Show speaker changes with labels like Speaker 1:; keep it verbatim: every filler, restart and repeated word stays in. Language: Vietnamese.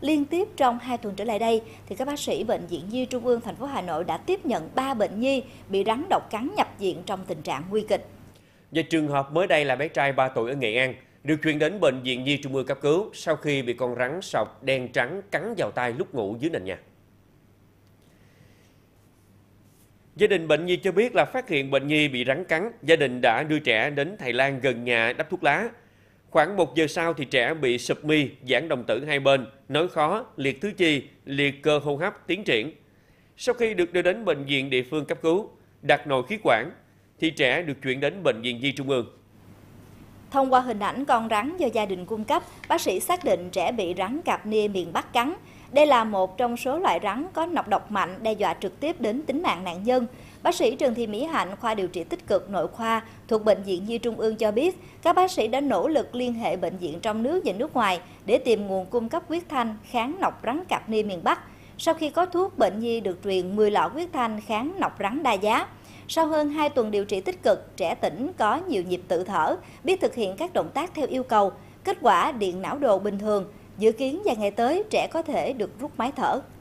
Speaker 1: Liên tiếp trong hai tuần trở lại đây, thì các bác sĩ Bệnh viện Nhi Trung ương thành phố Hà Nội đã tiếp nhận ba bệnh nhi bị rắn độc cắn nhập viện trong tình trạng nguy kịch.
Speaker 2: Và trường hợp mới đây là bé trai ba tuổi ở Nghệ An, được chuyển đến Bệnh viện Nhi Trung ương cấp cứu sau khi bị con rắn sọc đen trắng cắn vào tay lúc ngủ dưới nền nhà. Gia đình bệnh nhi cho biết là phát hiện bệnh nhi bị rắn cắn, gia đình đã đưa trẻ đến thầy lang gần nhà đắp thuốc lá. Khoảng một giờ sau thì trẻ bị sụp mi, giãn đồng tử hai bên, nói khó, liệt thứ chi, liệt cơ hô hấp tiến triển. Sau khi được đưa đến bệnh viện địa phương cấp cứu, đặt nội khí quản, thì trẻ được chuyển đến Bệnh viện Nhi Trung ương.
Speaker 1: Thông qua hình ảnh con rắn do gia đình cung cấp, bác sĩ xác định trẻ bị rắn cạp nia miền Bắc cắn. Đây là một trong số loại rắn có nọc độc mạnh đe dọa trực tiếp đến tính mạng nạn nhân. Bác sĩ Trần Thị Mỹ Hạnh, khoa điều trị tích cực nội khoa thuộc Bệnh viện Nhi Trung ương cho biết, các bác sĩ đã nỗ lực liên hệ bệnh viện trong nước và nước ngoài để tìm nguồn cung cấp huyết thanh kháng nọc rắn cạp nia miền Bắc. Sau khi có thuốc, bệnh nhi được truyền mười lọ huyết thanh kháng nọc rắn đa giá. Sau hơn hai tuần điều trị tích cực, trẻ tỉnh có nhiều nhịp tự thở, biết thực hiện các động tác theo yêu cầu. Kết quả điện não đồ bình thường. Dự kiến vài ngày tới, trẻ có thể được rút máy thở.